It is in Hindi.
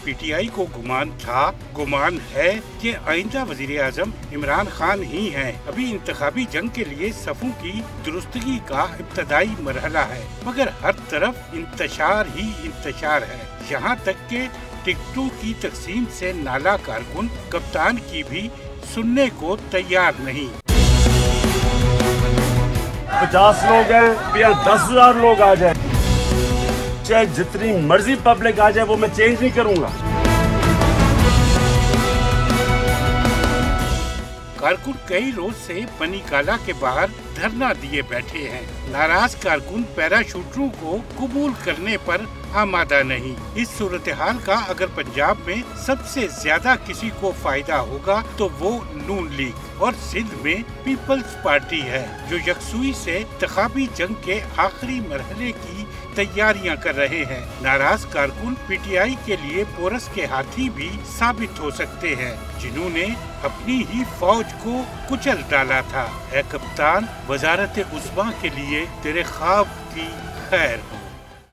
पीटीआई को गुमान है कि आइंदा वज़ीर-ए-आज़म इमरान खान ही हैं। अभी इंतखाबी जंग के लिए सफों की दुरुस्तगी का इब्तदाई मरहला है, मगर हर तरफ इंतशार ही इंतशार है। यहाँ तक के टिकटों की तकसीम से नाला कारकुन कप्तान की भी सुनने को तैयार नहीं। 50 लोग हैं या 10,000 लोग आ जाए, चाहे जितनी मर्जी पब्लिक आ जाए, वो मैं चेंज नहीं करूंगा। कारकुन कई रोज से पनीकाला के बाहर धरना दिए बैठे हैं। नाराज कारकुन पैराशूटरों को कबूल करने पर आमादा नहीं। इस सूरत हाल का अगर पंजाब में सबसे ज्यादा किसी को फायदा होगा तो वो नून लीग और सिंध में पीपल्स पार्टी है, जो यकसुई से इंतखाबी जंग के आखिरी मरहले की तैयारियां कर रहे हैं। नाराज कारकुन पीटीआई के लिए पोरस के हाथी भी साबित हो सकते हैं, जिन्होंने अपनी ही फौज को कुचल डाला था। है कप्तान, वजारत उस्मा के लिए तेरे ख्वाब की खैर हो।